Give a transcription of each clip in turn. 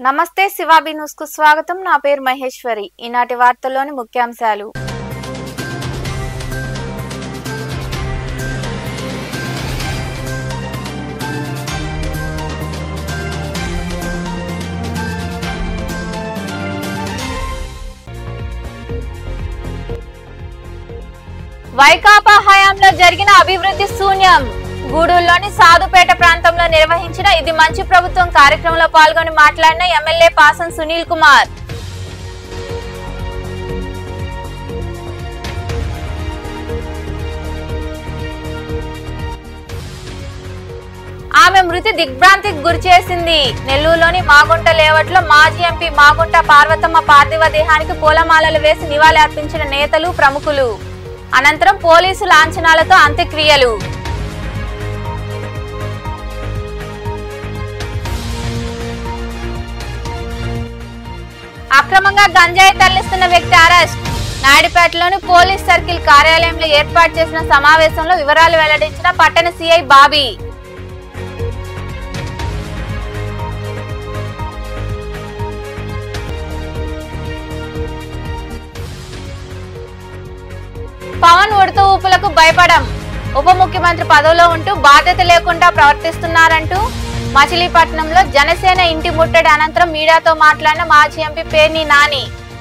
నమస్తే శివాబి న్యూస్ కు స్వాగతం. నా పేరు మహేశ్వరి. ఈనాటి వార్తల్లోని ముఖ్యాంశాలు. వైకాపా హయాంలో జరిగిన అభివృద్ధి శూన్యం. గూడూరులోని సాధుపేట ప్రాంతంలో నిర్వహించిన ఇది మంచి ప్రభుత్వం కార్యక్రమంలో పాల్గొని మాట్లాడిన ఎమ్మెల్యే పాసం సునీల్ కుమార్. ఆమె మృతి దిగ్భ్రాంతికి గురిచేసింది. నెల్లూరులోని మాగుంట లేవట్లో మాజీ ఎంపీ మాగుంట పార్వతమ్మ పార్థివ దేహానికి పూలమాలలు వేసి నివాళి అర్పించిన నేతలు, ప్రముఖులు. అనంతరం పోలీసు లాంఛనాలతో అంత్యక్రియలు. అక్రమంగా గంజాయి తరలిస్తున్న వ్యక్తి అరెస్ట్. నాయుడుపేటలోని పోలీస్ సర్కిల్ కార్యాలయంలో ఏర్పాటు చేసిన సమావేశంలో వివరాలు వెల్లడించిన పట్టణ సిఐ బాబీ. పవన్ ఉడత ఊపులకు భయపడం. ఉప ముఖ్యమంత్రి పదవిలో ఉంటూ బాధ్యత లేకుండా ప్రవర్తిస్తున్నారంటూ మచిలీపట్నంలో జనసేన ఇంటి ముట్టడి అనంతరం మీడియాతో మాట్లాడిన మాజీ ఎంపీ పేర్ని నాని.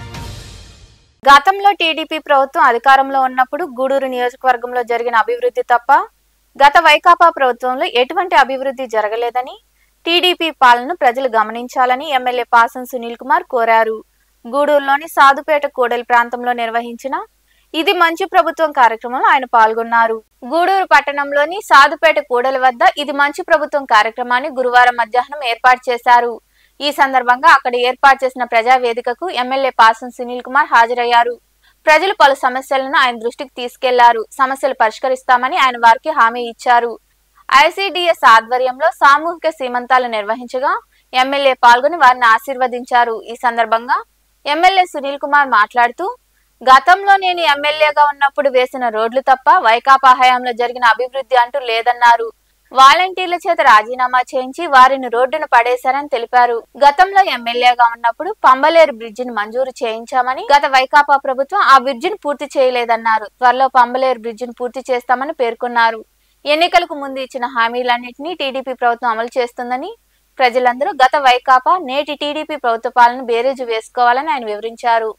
గతంలో టీడీపీ ప్రభుత్వం అధికారంలో ఉన్నప్పుడు గూడూరు నియోజకవర్గంలో జరిగిన అభివృద్ధి తప్ప గత వైకాపా ప్రభుత్వంలో ఎటువంటి అభివృద్ధి జరగలేదని, టీడీపీ పాలనను ప్రజలు గమనించాలని ఎమ్మెల్యే పాసం సునీల్ కుమార్ కోరారు. గూడూరులోని సాధుపేట కూడలి ప్రాంతంలో నిర్వహించిన ఇది మంచి ప్రభుత్వం కార్యక్రమంలో ఆయన పాల్గొన్నారు. గూడూరు పట్టణంలోని సాధుపేట కూడలి వద్ద ఇది మంచి ప్రభుత్వం కార్యక్రమాన్ని గురువారం మధ్యాహ్నం ఏర్పాటు చేశారు. ఈ సందర్భంగా అక్కడ ఏర్పాటు చేసిన ప్రజావేదికకు ఎమ్మెల్యే పాసం సునీల్ కుమార్ హాజరయ్యారు. ప్రజలు పలు సమస్యలను ఆయన దృష్టికి తీసుకెళ్లారు. సమస్యలు పరిష్కరిస్తామని ఆయన వారికి హామీ ఇచ్చారు. ఐసిడిఎస్ ఆధ్వర్యంలో సామూహిక సీమంతాలు నిర్వహించగా ఎమ్మెల్యే పాల్గొని వారిని ఆశీర్వదించారు. ఈ సందర్భంగా ఎమ్మెల్యే సునీల్ కుమార్ మాట్లాడుతూ, గతంలో నేను ఎమ్మెల్యేగా ఉన్నప్పుడు వేసిన రోడ్లు తప్ప వైకాపా హయాంలో జరిగిన అభివృద్ధి అంటూ లేదన్నారు. వాలంటీర్ల చేత రాజీనామా చేయించి వారిని రోడ్డును పడేశారని తెలిపారు. గతంలో ఎమ్మెల్యేగా ఉన్నప్పుడు పంబలేరు బ్రిడ్జిని మంజూరు చేయించామని, గత వైకాపా ప్రభుత్వం ఆ బ్రిడ్జిని పూర్తి చేయలేదన్నారు. త్వరలో పంబలేరు బ్రిడ్జిని పూర్తి చేస్తామని పేర్కొన్నారు. ఎన్నికలకు ముందు ఇచ్చిన హామీలన్నింటినీ టీడీపీ ప్రభుత్వం అమలు చేస్తుందని, ప్రజలందరూ గత వైకాపా నేటి టీడీపీ ప్రభుత్వ పాలన బేరీజు వేసుకోవాలని ఆయన వివరించారు.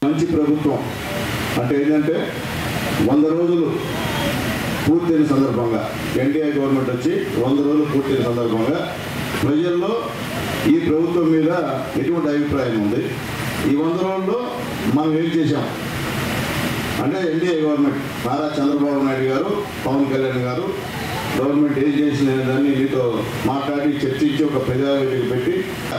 అంటే ఏంటంటే 100 రోజులు పూర్తయిన సందర్భంగా ఎన్డీఏ గవర్నమెంట్ వచ్చి 100 రోజులు పూర్తయిన సందర్భంగా ప్రజల్లో ఈ ప్రభుత్వం మీద ఎటువంటి అభిప్రాయం ఉంది, ఈ 100 రోజుల్లో మనం ఏం చేశాం అంటే ఎన్డీఏ గవర్నమెంట్ నారా చంద్రబాబు నాయుడు గారు, పవన్ కళ్యాణ్ గారు గవర్నమెంట్ ఏం చేసిన దాన్ని మీతో మాట్లాడి చర్చించి ఒక ప్రజావేదిక పెట్టి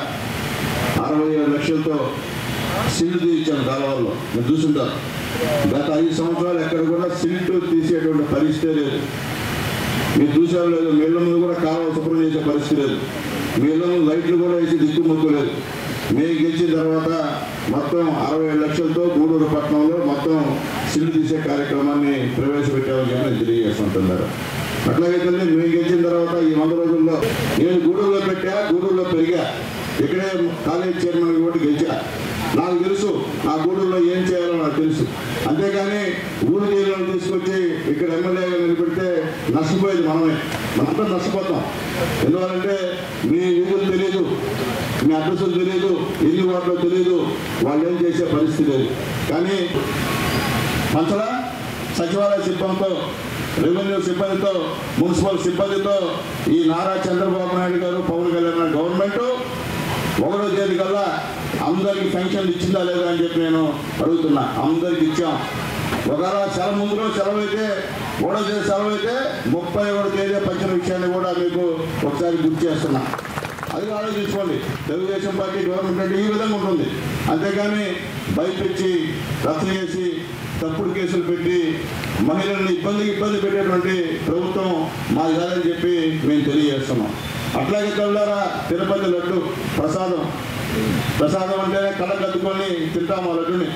67 లక్షలతో సిల్ట్ ఇచ్చాను కాలువల్లో. మీరు చూసుంటారు, గత 5 సంవత్సరాలు ఎక్కడ కూడా సిల్ట్ తీసేటువంటి పరిస్థితి లేదు. మీరు చూసారు లేదు, మీళ్ళ ముందు కూడా కాలువ శుభ్రం చేసే పరిస్థితి లేదు. మీళ్ళ ముందు లైట్లు కూడా వేసి దిక్కుమొక్కు లేదు. మేము గెలిచిన తర్వాత మొత్తం 67 లక్షలతో గూడూరు పట్టణంలో మొత్తం సిల్ట్ తీసే కార్యక్రమాన్ని ప్రవేశపెట్టామని చెప్పి నేను తెలియజేస్తుంటున్నారు. అట్లాగైతే మేము గెలిచిన తర్వాత ఈ 100 రోజుల్లో నేను గూడూరులో పెట్టా, గూడూరులో పెరిగా, ఇక్కడే కాలేజ్ చైర్మన్ కూడా గెలిచా. నాకు తెలుసు ఆ గూడూరులో ఏం చేయాలో నాకు తెలుసు. అంతేగాని ఊరు నీళ్ళని తీసుకొచ్చి ఇక్కడ ఎమ్మెల్యేగా నిలబెడితే నష్టపోయేది మనంతా నష్టపోతాం. ఎందువల్లంటే మీ వీధులు తెలియదు, మీ అడ్రస్లు తెలియదు, ఎన్ని వాటిలో తెలియదు, వాళ్ళు ఏం చేసే పరిస్థితి లేదు. కానీ మంచలా సచివాలయ సిబ్బందితో, రెవెన్యూ సిబ్బందితో, మున్సిపల్ సిబ్బందితో ఈ నారా చంద్రబాబు నాయుడు గారు, పవన్ కళ్యాణ్ గవర్నమెంట్ 1వ తేదీ కల్లా అందరికి పెన్షన్లు ఇచ్చిందా లేదా అని చెప్పి నేను అడుగుతున్నా. అందరికి ఇచ్చాం. ఒకవేళ సెలవు ముందులో సెలవు అయితే 1వ తేదీ సెలవు అయితే 31వ తేదీ పంచిన విషయాన్ని కూడా మీకు ఒకసారి గుర్తు చేస్తున్నా. అది ఆలోచించుకోండి. తెలుగుదేశం పార్టీ గవర్నమెంట్ అంటే ఈ విధంగా ఉంటుంది. అంతేగాని భయపెచ్చి రద్దు చేసి తప్పుడు కేసులు పెట్టి మహిళలను ఇబ్బంది పెట్టేటువంటి ప్రభుత్వం మాది కాదని చెప్పి మేము తెలియజేస్తున్నాం. అట్లాగే తెల్లారా తిరుపతి లడ్డు ప్రసాదం అంటేనే కళ్ళ కద్దుకొని తింటాము ఆ లడ్డుని.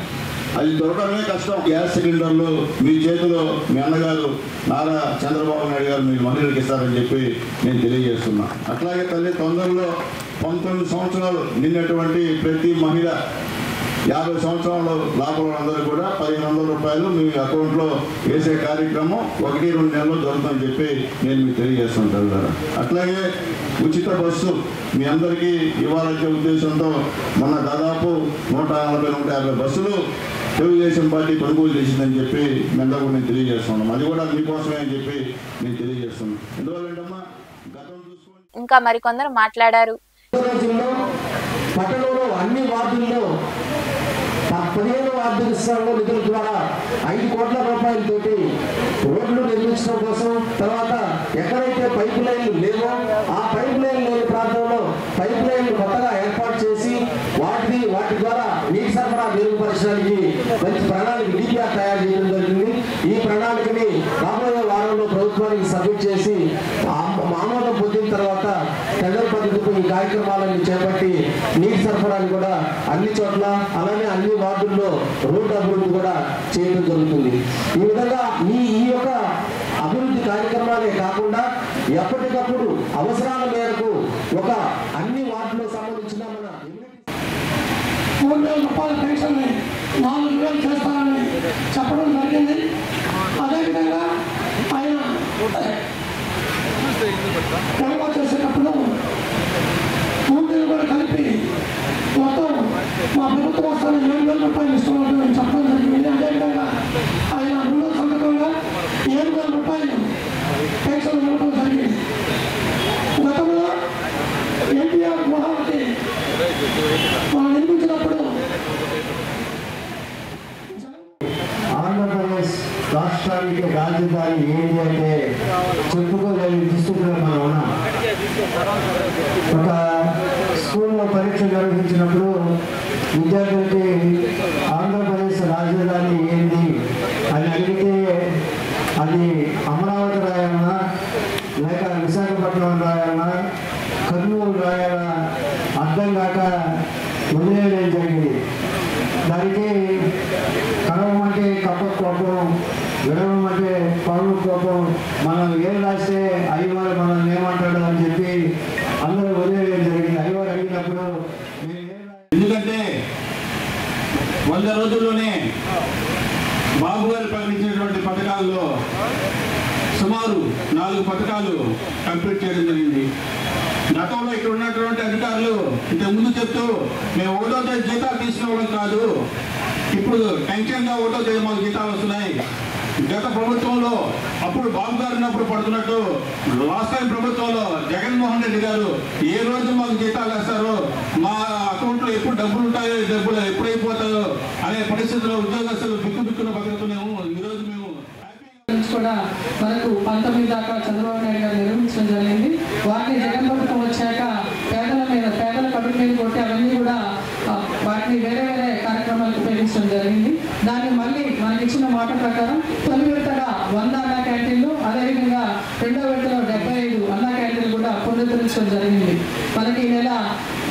అది దొరకడమే కష్టం. గ్యాస్ సిలిండర్లు మీ చేతిలో మీ అన్నగారు నారా చంద్రబాబు నాయుడు గారు మీరు మహిళలకు ఇస్తారని చెప్పి నేను తెలియజేస్తున్నా. అట్లాగే తల్లి తొందరలో 19 సంవత్సరాలు నిన్నటువంటి ప్రతి మహిళ 50 సంవత్సరాల లోపల అందరూ కూడా 1500 రూపాయలు మీ అకౌంట్లో వేసే కార్యక్రమం 1-2 నెలల్లో జరుగుతుందని చెప్పి నేను మీకు తెలియజేస్తుంటాను కదా. అట్లాగే ఉచిత బస్సు మీ అందరికీ ఇవ్వాలనే ఉద్దేశంతో మొన్న దాదాపు 140-150 బస్సులు తెలుగుదేశం పార్టీ కొనుగోలు చేసిందని చెప్పి మీ అందరూ కూడా నేను తెలియజేస్తున్నాను. అది కూడా మీకోసమే అని చెప్పి నేను తెలియజేస్తున్నాను. ఎందువల్లంటమ్మా గతం చూసుకొని ఇంకా మరికొందరు మాట్లాడారు. పట్టణంలో అన్ని వార్డుల్లో 15 వార్డు విస్తరణలో నిధుల ద్వారా 5 కోట్ల రూపాయలతోటి రోడ్లు నిర్మించడం కోసం, తర్వాత ఎక్కడైతే పైపు లైన్లు లేవో ఆ పైపు లైన్ లేని ప్రాంతంలో పైపు లైన్లు కొత్తగా ఏర్పాటు చేసి వాటి ద్వారా నీటి సరఫరా మెరుగుపరచడానికి మంచి ప్రణాళిక DPR తయారు చేయడం జరిగింది. ఈ ప్రణాళికని రాబోయే వారంలో ప్రభుత్వానికి సబ్మిట్ చేసి ఆమోదం పొందిన తర్వాత టెండర్ పద్ధతితో ఈ కార్యక్రమాలను చేపట్టి నీటి సరఫరాని కూడా అన్ని చోట్ల అలానే అన్ని వార్డుల్లో రోడ్డు అభివృద్ధి కూడా చేయడం జరుగుతుంది. ఈ విధంగా ఈ యొక్క అభివృద్ధి కార్యక్రమాలే కాకుండా ఎప్పటికప్పుడు అవసరాల మేరకు ఒక అన్ని వార్డులో సంబంధించిన మన 3,000 రూపాయల పెన్షన్ని 4,000 చేస్తానని చెప్పడం జరిగింది. అదేవిధంగా ఆయన కొనుగోలు చేసేటప్పుడు పూర్తిగా కూడా కలిపి మొత్తం మా ప్రభుత్వం వస్తాను 7,000 రూపాయలు ఇస్తున్నామని చెప్పడం జరిగింది. అదేవిధంగా ఆయన 2వ సందర్భంగా 7,000 రూపాయలు పెన్షన్ ఇవ్వడం జరిగింది. గతంలో ఎన్టీఆర్ మహావతి మనం నిర్మించినప్పుడు ఆంధ్రప్రదేశ్ రాష్ట్రానికి రాజధాని ఏంటి అంటే చెప్పుకోలేని దుస్థితిలో మనం ఉన్నాం. ఒక స్కూల్లో పరీక్ష నిర్వహించినప్పుడు విద్యార్థులకి ఆంధ్రప్రదేశ్ రాజధాని ఏంటి అని అడిగితే అది అమరావతి రాయాలన్నా లేక విశాఖపట్నం రాయాలన్నా కర్నూలు రాయాలా అర్థం కాక వదిలేయడం జరిగింది. దానికి కడవం అంటే కప్ప కోపం, విడవం అంటే పౌరు కోపం, మనం ఏం రాస్తే అయ్యవారు మనల్ని ఏమంటాడు అని చెప్పి అందరూ వదిలేయడం జరిగింది. అయ్యవారు అడిగినప్పుడు ఎందుకంటే 100 రోజుల్లోనే బాబు గారు ప్రకటించినటువంటి పథకాల్లో సుమారు 4 పథకాలు కంప్లీట్ చేయడం జరిగింది. గతంలో ఇక్కడ ఉన్నటువంటి అధికారులు ఇంతకుముందు చెప్తూ మేము 1వ తేదీ జీతాలు తీసుకోవడం కాదు, ఇప్పుడు టెన్షన్గా 1వ తేదీ మాకు జీతాలు వస్తున్నాయి. గత ప్రభుత్వంలో అప్పుడు బాబు గారు ఉన్నప్పుడు పడుతున్నట్టు లాస్ట్ టైం ప్రభుత్వంలో జగన్మోహన్ రెడ్డి గారు ఏ రోజు మాకు జీతాలు వేస్తారో, మా అకౌంట్లో ఎప్పుడు డబ్బులు ఉంటాయో, డబ్బులు ఎప్పుడైపోతాయో అనే పరిస్థితుల్లో ఉద్యోగస్తులు బిక్కున బతుకుతున్నాము. ఈరోజు మేము కూడా మనకు 19 దాకా చంద్రబాబు నాయుడు గారు నిర్మించడం జరిగింది. వాటిని జగన్ ప్రభుత్వం వచ్చాక పేదల కడుపు మీద కొట్టి అవన్నీ కూడా వాటిని వేరే కార్యక్రమాలకు ఉపయోగించడం జరిగింది. దాన్ని మళ్ళీ మనకి ఇచ్చిన మాట ప్రకారం తొలి విడతగా 100 అన్నా క్యాంటీన్లు, అదేవిధంగా 2వ విడతలో 75 అన్నా క్యాంటీన్లు కూడా పునరుద్ధరించడం జరిగింది. మనకి ఈ నెల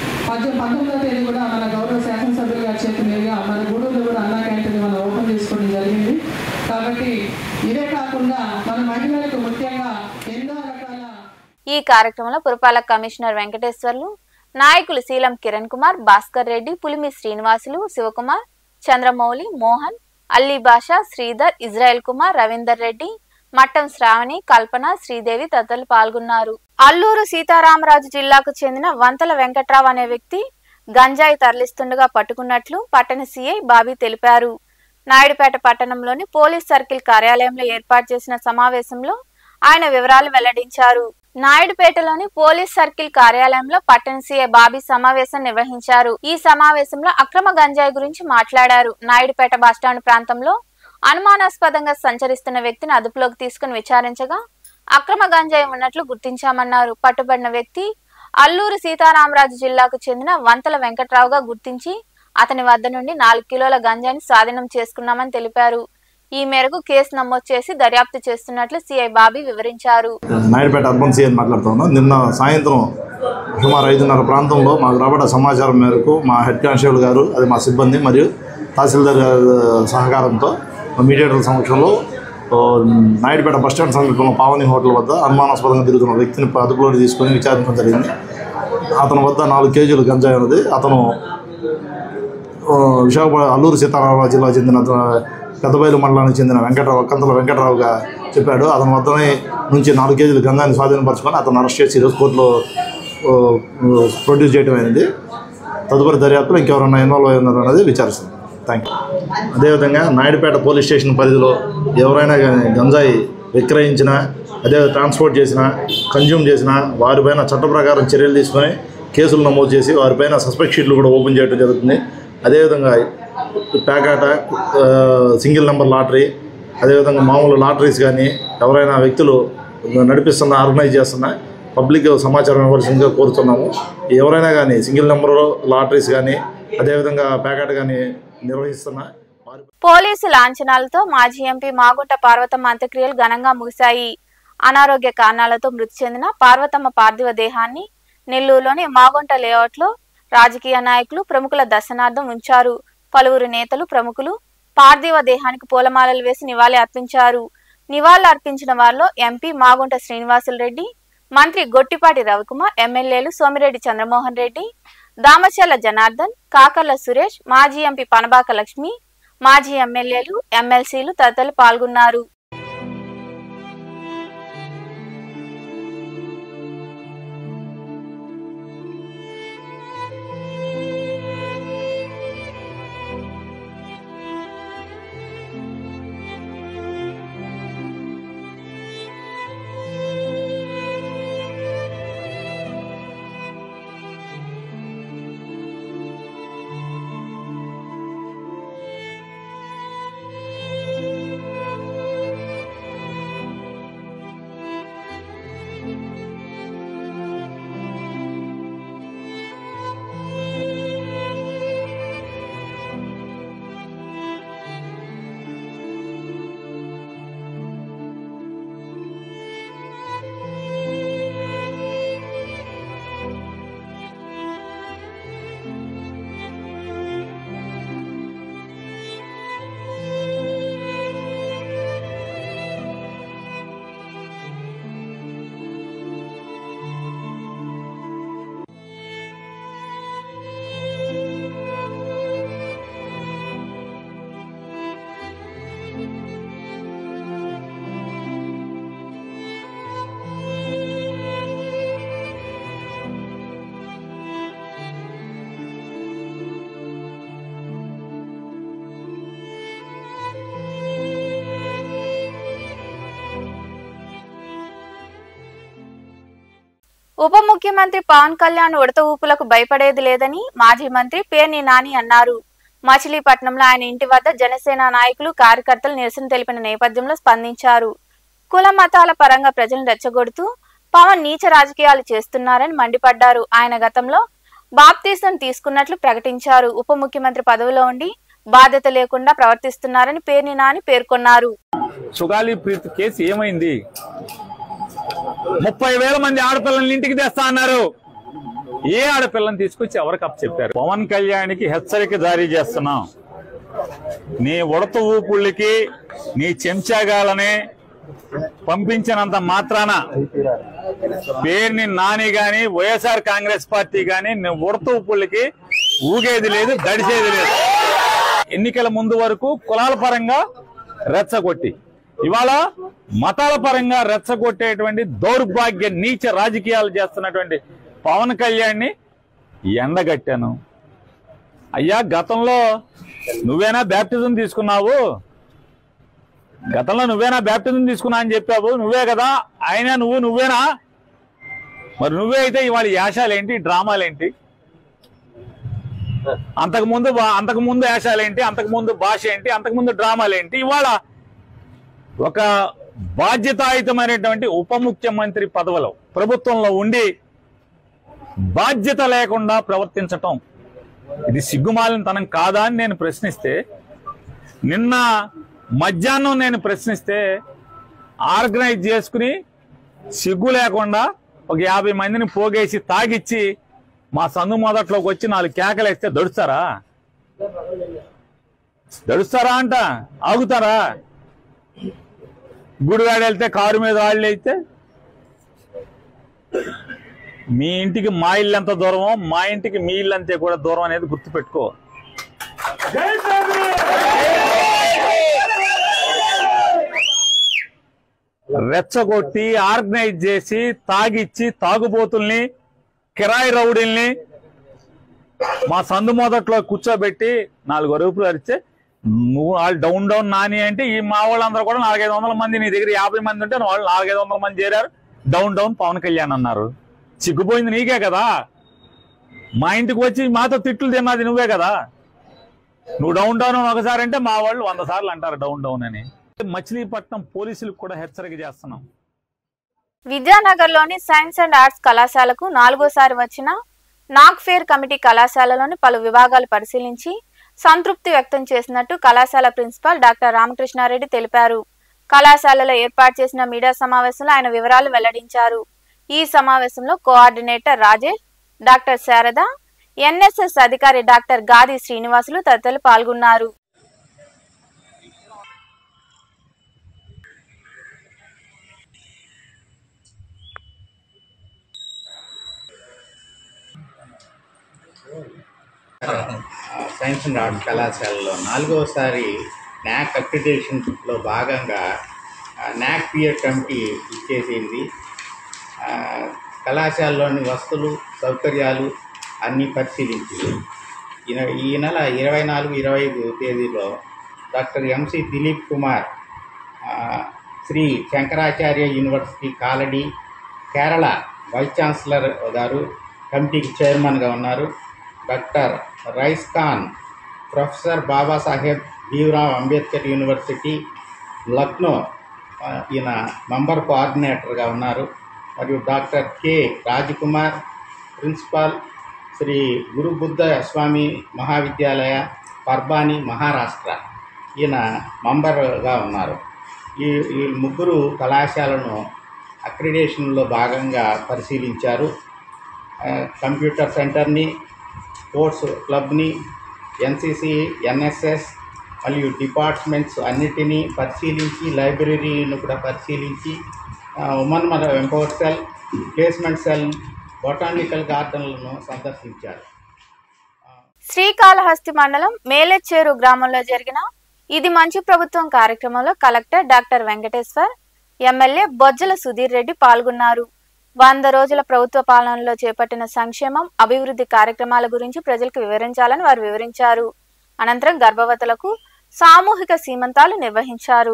19వ తేదీ కూడా మన గౌరవ శాసనసభ్యులు గారి చేతి మీదుగా మన గూడూరులో కూడా అన్నా క్యాంటీన్ మనం ఓపెన్ చేసుకోవడం జరిగింది. కాబట్టి ఇదే కాకుండా మన మహిళలకు ముఖ్యంగా ఎన్నో రకాల ఈ కార్యక్రమంలో పురపాలక కమిషనర్ వెంకటేశ్వర్లు, నాయకులు శీలం కిరణ్ కుమార్, భాస్కర్ రెడ్డి, పులిమి శ్రీనివాసులు, శివకుమార్, చంద్రమౌళి, మోహన్, అల్లీ బాషా, శ్రీధర్, ఇజ్రాయెల్ కుమార్, రవీందర్ రెడ్డి, మట్టం శ్రావణి, కల్పన, శ్రీదేవి తదితరులు పాల్గొన్నారు. అల్లూరు సీతారామరాజు జిల్లాకు చెందిన వంతల వెంకట్రావు అనే వ్యక్తి గంజాయి తరలిస్తుండగా పట్టుకున్నట్లు పట్టణ సీఐ బాబీ తెలిపారు. నాయుడుపేట పట్టణంలోని పోలీస్ సర్కిల్ కార్యాలయంలో ఏర్పాటు చేసిన సమావేశంలో ఆయన వివరాలు వెల్లడించారు. నాయుడుపేటలోని పోలీస్ సర్కిల్ కార్యాలయంలో పట్టణ సీఐ బాబీ సమావేశం నిర్వహించారు. ఈ సమావేశంలో అక్రమ గంజాయి గురించి మాట్లాడారు. నాయుడుపేట బస్టాండ్ ప్రాంతంలో అనుమానాస్పదంగా సంచరిస్తున్న వ్యక్తిని అదుపులోకి తీసుకుని విచారించగా అక్రమ గంజాయి ఉన్నట్లు గుర్తించామన్నారు. పట్టుబడిన వ్యక్తి అల్లూరు సీతారామరాజు జిల్లాకు చెందిన వంతల వెంకట్రావుగా గుర్తించి అతని వద్ద నుండి 4 కిలోల గంజాయిని స్వాధీనం చేసుకున్నామని తెలిపారు. ఈ మేరకు కేసు నమోదు చేసి దర్యాప్తు చేస్తున్నట్లు సిఐ బాబీ వివరించారు. నాయుడుపేట అర్బన్ సిఐ మాట్లాడుతున్నాను. నిన్న సాయంత్రం సుమారు 5:30 ప్రాంతంలో మాకు రాబడ్డ సమాచారం మేరకు మా హెడ్ కానిస్టేబుల్ గారు, అది మా సిబ్బంది మరియు తహసీల్దార్ గారి సహకారంతో మీడియేటర్ల సమక్షంలో నాయుడుపేట బస్టాండ్ సమీపంలో పావని హోటల్ వద్ద అనుమానాస్పదంగా తిరుగుతున్న వ్యక్తిని అదుపులోకి తీసుకొని విచారించడం జరిగింది. అతని వద్ద 4 కేజీలు గంజాయి ఉన్నది. అతను విశాఖపట్నం అల్లూరు సీతారామరాజు జిల్లా చెందిన పెద్దబయలు మండలానికి చెందిన కంతల వెంకటరావుగా చెప్పాడు. అతని వద్దనే నుంచి 4 కేజీలు గంజాయిని స్వాధీనపరచుకొని అతను అరెస్ట్ చేసి ఈరోజు కోర్టులో ప్రొడ్యూస్ చేయడం అయింది. తదుపరి దర్యాప్తులో ఇంకెవరన్నా ఇన్వాల్వ్ అయి ఉన్నారో అనేది విచారిస్తుంది. Thank you. అదేవిధంగా నాయుడుపేట పోలీస్ స్టేషన్ పరిధిలో ఎవరైనా కానీ గంజాయి విక్రయించినా, అదే ట్రాన్స్పోర్ట్ చేసినా, కన్జ్యూమ్ చేసినా వారిపైన చట్ట ప్రకారం చర్యలు తీసుకొని కేసులు నమోదు చేసి వారిపైన సస్పెక్ట్ షీట్లు కూడా ఓపెన్ చేయడం జరుగుతుంది. అదేవిధంగా ప్యాకాట, సింగిల్ నెంబర్ లాటరీ, అదేవిధంగా మామూలు లాటరీస్ కానీ ఎవరైనా వ్యక్తులు నడిపిస్తున్నా, ఆర్గనైజ్ చేస్తున్నా పబ్లిక్ సమాచారం ఇవ్వాల్సిందిగా కోరుతున్నాము. ఎవరైనా కానీ సింగిల్ నెంబర్ లాటరీస్ కానీ అదేవిధంగా ప్యాకెట్ కానీ నిర్వహిస్తున్నా పోలీసు లాంఛనాలతో మాజీ ఎంపీ మాగుంట పార్వతమ్మ అంత్యక్రియలు ఘనంగా ముగిశాయి. అనారోగ్య కారణాలతో మృతి చెందిన పార్వతమ్మ పార్థివ దేహాన్ని నెల్లూరులోని మాగుంట లేఅవుట్లో రాజకీయ నాయకులు, ప్రముఖుల దర్శనార్థం ఉంచారు. పలువురు నేతలు, ప్రముఖులు పార్థివ దేహానికి పూలమాలలు వేసి నివాళి అర్పించారు. నివాళులు అర్పించిన వారిలో ఎంపీ మాగుంట శ్రీనివాసులరెడ్డి, మంత్రి గొట్టిపాటి రవికుమార్, ఎమ్మెల్యేలు సోమిరెడ్డి చంద్రమోహన్ రెడ్డి, దామచర్ల జనార్దన్, కాకర్ల సురేష్, మాజీ ఎంపీ పనబాక లక్ష్మి, మాజీ ఎమ్మెల్యేలు, ఎమ్మెల్సీలు తదితరులు పాల్గొన్నారు. ఉప ముఖ్యమంత్రి పవన్ కళ్యాణ్ ఉడత ఊపులకు భయపడేది లేదని మాజీ మంత్రి పేర్ని నాని అన్నారు. మచిలీపట్నంలో ఆయన ఇంటి వద్ద జనసేన నాయకులు, కార్యకర్తలు నిరసన తెలిపిన నేపథ్యంలో స్పందించారు. కుల మతాల పరంగా ప్రజలను రెచ్చగొడుతూ పవన్ నీచ రాజకీయాలు చేస్తున్నారని మండిపడ్డారు. ఆయన గతంలో బాప్తీసం తీసుకున్నట్లు ప్రకటించారు. ఉప ముఖ్యమంత్రి పదవిలో ఉండి బాధ్యత లేకుండా ప్రవర్తిస్తున్నారని పేర్ని నాని పేర్కొన్నారు. సుగాలి ప్రీతి కేసు ఏమైంది? 30,000 మంది ఆడపిల్లల్ని ఇంటికి తెస్తా అన్నారు. ఏ ఆడపిల్లని తీసుకొచ్చి ఎవరికి అప్పు చెప్పారు? పవన్ కళ్యాణ్కి హెచ్చరిక జారీ చేస్తున్నాం. నీ ఉడత ఊపుళ్ళకి, నీ చెంచాగాలని పంపించినంత మాత్రాన పేర్ని నాని గాని, వైఎస్ఆర్ కాంగ్రెస్ పార్టీ గాని ఉడత ఊపుళ్ళకి ఊగేది లేదు, దడిచేది లేదు. ఎన్నికల ముందు వరకు కులాల పరంగా రెచ్చగొట్టి, ఇవాళ మతాల పరంగా రెచ్చగొట్టేటువంటి దౌర్భాగ్య నీచ రాజకీయాలు చేస్తున్నటువంటి పవన్ కళ్యాణ్ని ఎండగట్టాను. అయ్యా, గతంలో నువ్వేనా బ్యాప్టిజం తీసుకున్నావు? గతంలో నువ్వేనా బ్యాప్టిజం తీసుకున్నా అని చెప్పావు. నువ్వే కదా ఆయన, నువ్వేనా? మరి నువ్వే అయితే ఇవాళ యాశాలేంటి, డ్రామాలేంటి? అంతకుముందు యాశాలేంటి, అంతకుముందు భాష ఏంటి, అంతకుముందు డ్రామాలేంటి? ఇవాళ ఒక బాధ్యతాయుతమైనటువంటి ఉప ముఖ్యమంత్రి పదవిలో, ప్రభుత్వంలో ఉండి బాధ్యత లేకుండా ప్రవర్తించటం ఇది సిగ్గుమాలినతనం కాదా అని నేను ప్రశ్నిస్తే, నిన్న మధ్యాహ్నం నేను ప్రశ్నిస్తే ఆర్గనైజ్ చేసుకుని సిగ్గు లేకుండా ఒక 50 మందిని పోగేసి తాగిచ్చి మా సందు మొదట్లోకి వచ్చి 4 కేకలేస్తే దొడుస్తారా? దడుస్తారా అంట, ఆగుతారా? గుడివాడ వెళ్తే కారు మీద వాళ్ళు అయితే మీ ఇంటికి మా ఇల్లు ఎంత దూరమో మా ఇంటికి మీ ఇల్లు అంతే కూడా దూరం అనేది గుర్తుపెట్టుకో. రెచ్చగొట్టి ఆర్గనైజ్ చేసి తాగిచ్చి తాగుబోతుల్ని కిరాయి రౌడీల్ని మా సందు మొదట్లో కూర్చోబెట్టి 4 అరుపులు అరిస్తే నువ్వు వాళ్ళు డౌన్ డౌన్ నాని అంటే ఈ మా వాళ్ళందరూ కూడా 400-500 మంది, నీ దగ్గర 50 మంది ఉంటే వాళ్ళు 400-500 మంది చేరారు, డౌన్ డౌన్ పవన్ కళ్యాణ్ అన్నారు. చిక్కుపోయింది నీకే కదా. మా ఇంటికి వచ్చి మాతో తిట్లు తిన్నది నువ్వే కదా. నువ్వు డౌన్ డౌన్ ఒకసారి అంటే మా వాళ్ళు 100 సార్లు అంటారు డౌన్ డౌన్ అని. మచిలీపట్నం పోలీసులకు కూడా హెచ్చరిక చేస్తున్నాం. విద్యానగర్లోని సైన్స్ అండ్ ఆర్ట్స్ కళాశాలకు 4వ వచ్చిన నాక్ ఫేర్ కమిటీ కళాశాలలోని పలు విభాగాలు పరిశీలించి సంతృప్తి వ్యక్తం చేసినట్టు కళాశాల ప్రిన్సిపాల్ డాక్టర్ రామకృష్ణారెడ్డి తెలిపారు. కళాశాలలో ఏర్పాటు చేసిన మీడియా సమావేశంలో ఆయన వివరాలు వెల్లడించారు. ఈ సమావేశంలో coordinator Rajesh, doctor Sarada, NSS అధికారి డాక్టర్ గాది శ్రీనివాసులు తదితరులు పాల్గొన్నారు. సైన్స్ అండ్ ఆర్ట్స్ కళాశాలలో 4వసారి నాక్ అక్రిడిటేషన్లో భాగంగా నాక్ పియర్ కమిటీ ఇచ్చేసింది. కళాశాలలోని వస్తువులు సౌకర్యాలు అన్నీ పరిశీలించింది. ఈ నెల 24-25 తేదీలో doctor MC Dilip Kumar Shri Shankaracharya university Kalady Kerala vice chancellor గారు కమిటీకి చైర్మన్గా ఉన్నారు. Doctor Rais Khan professor Babasaheb Bhimrao Ambedkar university Lucknow ఈయన మెంబర్ కోఆర్డినేటర్గా ఉన్నారు. మరియు doctor K Rajkumar principal Shri Guru Buddha Swami Mahavidyalaya Parbhani Maharashtra ఈయన మెంబర్గా ఉన్నారు. ఈ ముగ్గురు కళాశాలను అక్రిడేషన్లో భాగంగా పరిశీలించారు. కంప్యూటర్ సెంటర్ని, స్పోర్ట్స్ క్లబ్ని, ఎన్సిసి, ఎన్ఎస్ఎస్ మరియు డిపార్ట్మెంట్స్ అన్నిటినీ పరిశీలించి, లైబ్రరీని కూడా పరిశీలించి, women empower cell, placement cell, botanical గార్డెన్లను సందర్శించారు. శ్రీకాళహస్తి మండలం మేలెచ్చేరు గ్రామంలో జరిగిన ఇది మంచి ప్రభుత్వం కార్యక్రమంలో collector doctor Venkateshwar, MLA Bojjala Sudheer Reddy పాల్గొన్నారు. 100 రోజుల ప్రభుత్వ పాలనలో చేపట్టిన సంక్షేమం, అభివృద్ధి కార్యక్రమాల గురించి ప్రజలకు వివరించాలని వారు వివరించారు. అనంతరం గర్భవతులకు సామూహిక సీమంతాలు నిర్వహించారు.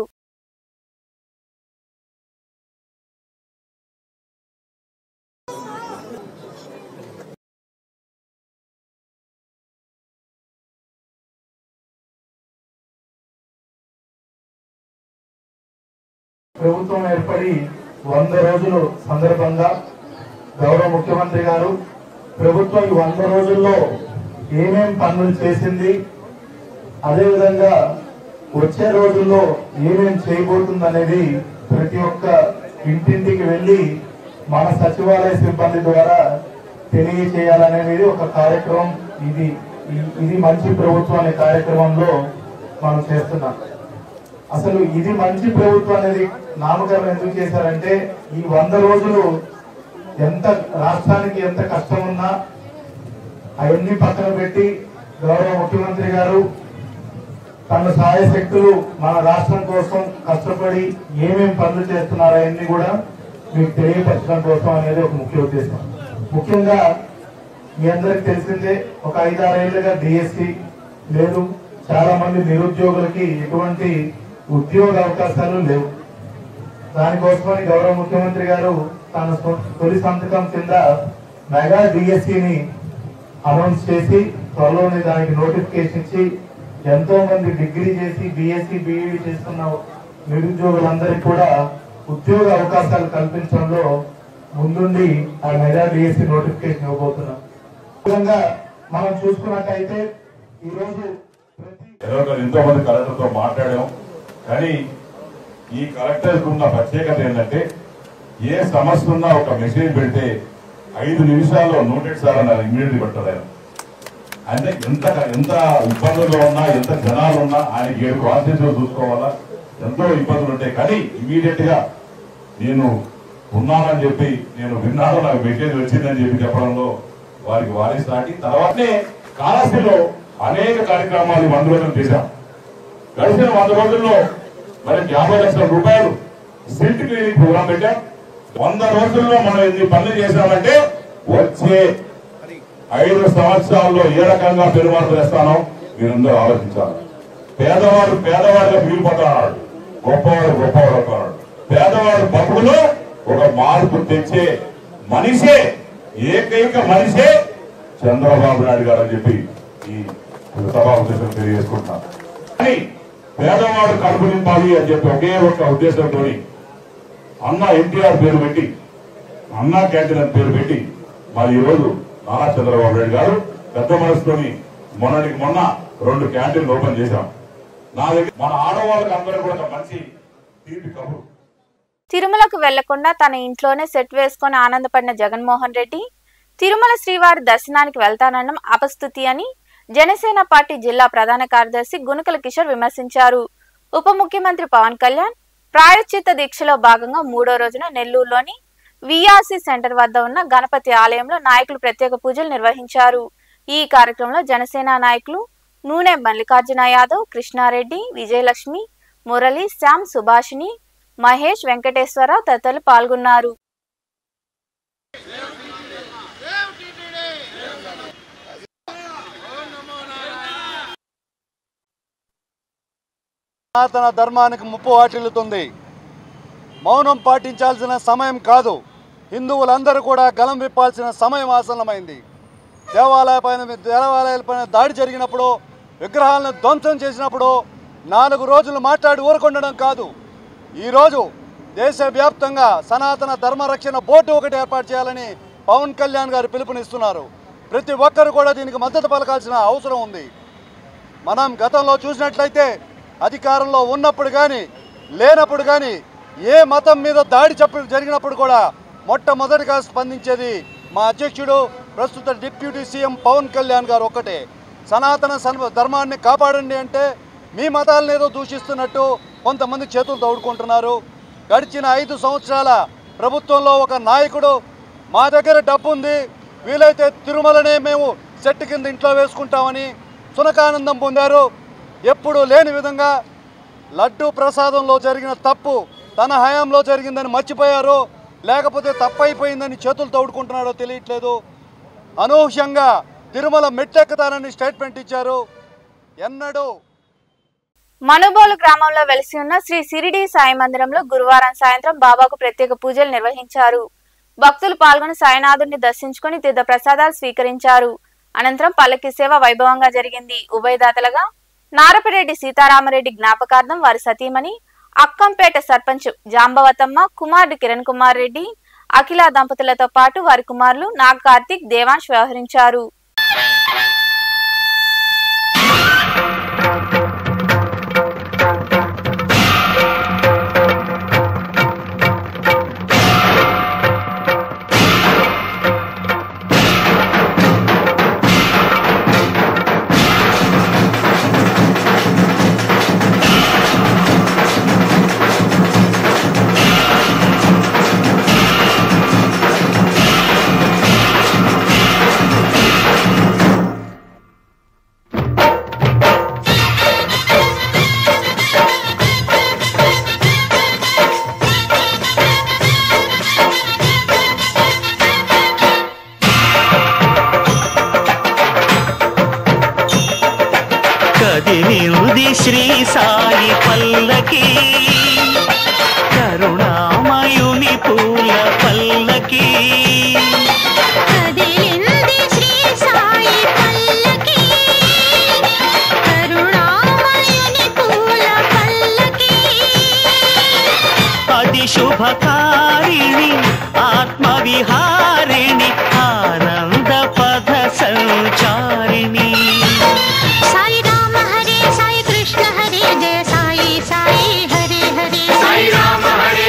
ప్రభుత్వం ఏర్పడి 100 రోజులు సందర్భంగా గౌరవ ముఖ్యమంత్రి గారు ప్రభుత్వం 100 రోజుల్లో ఏమేం పనులు చేసింది, అదేవిధంగా వచ్చే రోజుల్లో ఏమేం చేయబోతుంది అనేది ప్రతి ఒక్క ఇంటింటికి వెళ్ళి మన సచివాలయ సిబ్బంది ద్వారా తెలియచేయాలనేది ఒక కార్యక్రమం. ఇది మంచి ప్రభుత్వం అనే కార్యక్రమంలో మనం చేస్తున్నాం. అసలు ఇది మంచి ప్రభుత్వం అనేది నామకరణం ఎందుకు చేశారంటే ఈ 100 రోజులు ఎంత రాష్ట్రానికి ఎంత కష్టం ఉన్నా అవన్నీ పక్కన పెట్టి గౌరవ ముఖ్యమంత్రి గారు తన సాయశక్తులు మన రాష్ట్రం కోసం కష్టపడి ఏమేం పనులు చేస్తున్నారో అవన్నీ కూడా మీకు తెలియపరచడం కోసం అనేది ఒక ముఖ్య ఉద్దేశం. ముఖ్యంగా మీ అందరికి తెలిసిందే, ఒక 5-6 ఏళ్లుగా డిఎస్సి లేదు, చాలా మంది నిరుద్యోగులకి ఎటువంటి ఉద్యోగ అవకాశాలు లేవు. దానికోసమని గౌరవ ముఖ్యమంత్రి గారు తన తొలి సంతకం కింద మెగా డిఎస్సిని అనౌన్స్ చేసి త్వరలోనే దానికి నోటిఫికేషన్ ఇచ్చి ఎంతో మంది డిగ్రీ చేసి బిఎస్సి బిఈడి చేస్తున్న నిరుద్యోగులందరికీ కూడా ఉద్యోగ అవకాశాలు కల్పించడంలో ముందుండి ఆ మెగా డిఎస్సి నోటిఫికేషన్ ఇవ్వబోతున్నాం. విధంగా మనం చూసుకున్నట్టయితే ఈరోజు ఎంతో మంది కలెక్టర్తో మాట్లాడాం. కానీ ఈ కలెక్టర్కు ఉన్న ప్రత్యేకత ఏంటంటే ఏ సమస్య ఉన్నా ఒక మెసేజ్ పెడితే 5 నిమిషాల్లో నోటెడ్ సార్ అన్నారు, ఇమ్మీడియట్లీ పెట్టారు. ఆయన అంటే ఎంత ఇబ్బందుల్లో ఉన్నా, ఎంత జనాలు ఉన్నా ఆయనకి 7 కాన్స్టిట్యూన్సీలు చూసుకోవాలా, ఎంతో ఇబ్బందులు ఉంటాయి. కానీ ఇమీడియట్ గా నేను ఉన్నానని చెప్పి, నేను విన్నాను, నాకు మెసేజ్ వచ్చిందని చెప్పి చెప్పడంలో వారికి వారిస్తాటి. తర్వాతనే కాళహస్తిలో అనేక కార్యక్రమాలు 100 రోజులు చేశాం. గడిచిన 100 రోజుల్లో మరి 50 లక్షల రూపాయలు సిల్ట్ క్లినిక్ ప్రోగ్రాం పెట్టాం. 100 రోజుల్లో మనం ఎన్ని పనులు చేశామంటే వచ్చే 5 సంవత్సరాల్లో ఏ రకంగా పెరుమార్పు చేస్తానో మీరందరూ ఆలోచించాలి. పేదవాడిగా మిగిలిపోతాడు, గొప్పవాడు అవుతాడు. పేదవాడు బతుకులో ఒక మార్పు తెచ్చే మనిషే, ఏకైక మనిషే చంద్రబాబు నాయుడు గారు అని చెప్పి ఈ సభా ఉద్దేశం తెలియజేసుకుంటున్నాను. కానీ పేదవాడు కడుపు నింపాలి అని చెప్పి ఒకే ఒక ఉద్దేశంతో అన్న ఎన్టీఆర్ పేరు పెట్టి, అన్నా క్యాంటీన్ అని పేరు పెట్టి మరి ఈరోజు నారా చంద్రబాబు నాయుడు గారు పెద్ద మనసుతోని మొన్నటికి మొన్న 2 క్యాంటీన్లు ఓపెన్ చేశాం. నా దగ్గర మన ఆడవాళ్ళకి అందరూ కూడా ఒక మంచి తీపి కబురు. తిరుమలకు వెళ్లకుండా తన ఇంట్లోనే సెట్ వేసుకుని ఆనందపడిన జగన్మోహన్ రెడ్డి తిరుమల శ్రీవారి దర్శనానికి వెళ్తానడం అపస్తుతి అని జనసేన పార్టీ జిల్లా ప్రధాన కార్యదర్శి గునుకల కిషోర్ విమర్శించారు. ఉప ముఖ్యమంత్రి పవన్ కళ్యాణ్ ప్రాయశ్చిత్త దీక్షలో భాగంగా 3వ రోజున నెల్లూరులోని విఆర్సి సెంటర్ వద్ద ఉన్న గణపతి ఆలయంలో నాయకులు ప్రత్యేక పూజలు నిర్వహించారు. ఈ కార్యక్రమంలో జనసేన నాయకులు నూనె మల్లికార్జున యాదవ్, కృష్ణారెడ్డి, విజయలక్ష్మి, మురళి, శ్యామ్, సుభాషిణి, మహేష్, వెంకటేశ్వరరావు తదితరులు పాల్గొన్నారు. సనాతన ధర్మానికి ముప్పు వాటిల్లుతుంది. మౌనం పాటించాల్సిన సమయం కాదు, హిందువులందరూ కూడా గలం విప్పాల్సిన సమయం ఆసన్నమైంది. దేవాలయాలపైన దాడి జరిగినప్పుడు, విగ్రహాలను ధ్వంసం చేసినప్పుడు 4 రోజులు మాట్లాడి ఊరుకుండడం కాదు, ఈరోజు దేశవ్యాప్తంగా సనాతన ధర్మరక్షణ బోర్డు ఒకటి ఏర్పాటు చేయాలని పవన్ కళ్యాణ్ గారు పిలుపునిస్తున్నారు. ప్రతి ఒక్కరు కూడా దీనికి మద్దతు పలకాల్సిన అవసరం ఉంది. మనం గతంలో చూసినట్లయితే అధికారంలో ఉన్నప్పుడు కానీ లేనప్పుడు కానీ ఏ మతం మీద దాడి జరిగినప్పుడు కూడా మొట్టమొదటిగా స్పందించేది మా అధ్యక్షుడు ప్రస్తుత డిప్యూటీ సీఎం పవన్ కళ్యాణ్ గారు ఒక్కటే. సనాతన ధర్మాన్ని కాపాడండి అంటే మీ మతాలను ఏదో దూషిస్తున్నట్టు కొంతమంది చేతులు తోడుకుంటున్నారు. గడిచిన 5 సంవత్సరాల ప్రభుత్వంలో ఒక నాయకుడు మా దగ్గర డబ్బు ఉంది, వీలైతే తిరుమలనే మేము సెట్ కింద ఇంట్లో వేసుకుంటామని సునకానందం పొందారు. ఎప్పుడు లేని విధంగా లడ్డూ ప్రసాదంలో జరిగిన తప్పు తన హయాంలో జరిగిందని మర్చిపోయారు, లేకపోతే తప్పైపోయిందని చేతులు తోడుకుంటున్నాడో తెలియట్లేదు. అనూహ్యంగా తిరుమల మెట్లెక్కుతానని స్టేట్మెంట్ ఇచ్చారు. ఎన్నడూ మనుబోలు గ్రామంలో వెలిసి ఉన్న శ్రీ సిరిడి సాయి మందిరంలో గురువారం సాయంత్రం బాబాకు ప్రత్యేక పూజలు నిర్వహించారు. భక్తులు పాల్గొని సాయినాథుడిని దర్శించుకుని తీర్థ ప్రసాదాలు స్వీకరించారు. అనంతరం పల్లకి సేవ వైభవంగా జరిగింది. ఉభయదాతలుగా నారపరెడ్డి సీతారామరెడ్డి జ్ఞాపకార్థం వారి సతీమణి అక్కంపేట సర్పంచ్ జాంబవతమ్మ, కుమారుడు కిరణ్ కుమార్ రెడ్డి, అఖిల దంపతులతో పాటు వారి కుమారులు నాగ్ కార్తిక్, దేవాంశ్ వ్యవహరించారు. శ్రీ సాయి పల్లకి కరుణామయుని పూల పల్లకి కదిలింది శ్రీ సాయి పల్లకి కరుణామయుని పూల పల్లకి అది శుభకారిణి ఆత్మవిహారిణి ఆనంద పథ సంచారిణి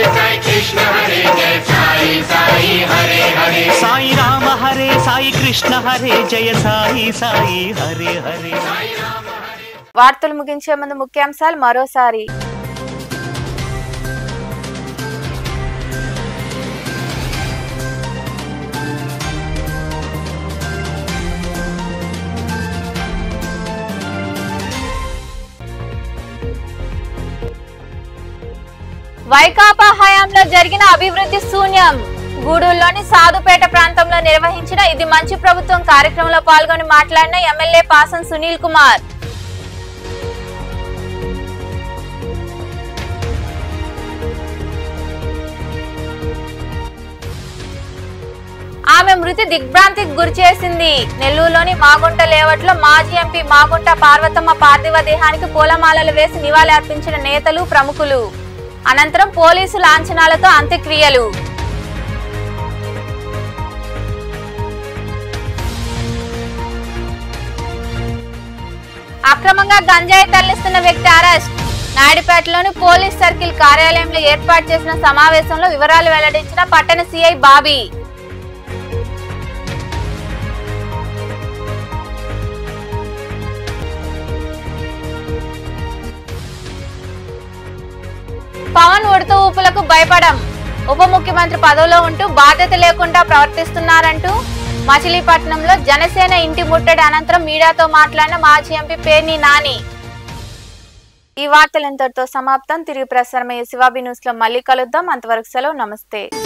సాయి రామ హరే సాయి కృష్ణ హరే జయ సాయి సాయి హరే హరే. వార్తలు ముగించే ముందు ముఖ్యాంశాలు మరోసారి. వైకాపా హయాంలో జరిగిన అభివృద్ధి శూన్యం. గూడూరులోని సాధుపేట ప్రాంతంలో నిర్వహించిన ఇది మంచి ప్రభుత్వం కార్యక్రమంలో పాల్గొని మాట్లాడిన ఎమ్మెల్యే పాసం సునీల్ కుమార్. ఆమె మృతి దిగ్భ్రాంతికి గురిచేసింది. నెల్లూరులోని మాగుంట లేఅవుట్లో మాజీ ఎంపీ మాగుంట పార్వతమ్మ పార్థివ దేహానికి పూలమాలలు వేసి నివాళి అర్పించిన నేతలు ప్రముఖులు. అనంతరం పోలీసు లాంఛనాలతో అంత్యక్రియలు. అక్రమంగా గంజాయి తరలిస్తున్న వ్యక్తి అరెస్ట్. నాయుడుపేటలోని పోలీస్ సర్కిల్ కార్యాలయంలో ఏర్పాటు చేసిన సమావేశంలో వివరాలు వెల్లడించిన పట్టణ సిఐ బాబీ. పవన్ ఉడత ఊపులకు భయపడం. ఉప ముఖ్యమంత్రి పదవిలో ఉంటూ బాధ్యత లేకుండా ప్రవర్తిస్తున్నారంటూ మచిలీపట్నంలో జనసేన ఇంటి ముట్టడి అనంతరం మీడియాతో మాట్లాడిన మాజీ ఎంపీ పేర్ని నాని. ఈ వార్తలు ఇంతటితో సమాప్తం. తిరిగి ప్రసారమయ్యే శివాబి న్యూస్ లో మళ్ళీ కలుద్దాం. అంతవరకు సెలవు. నమస్తే.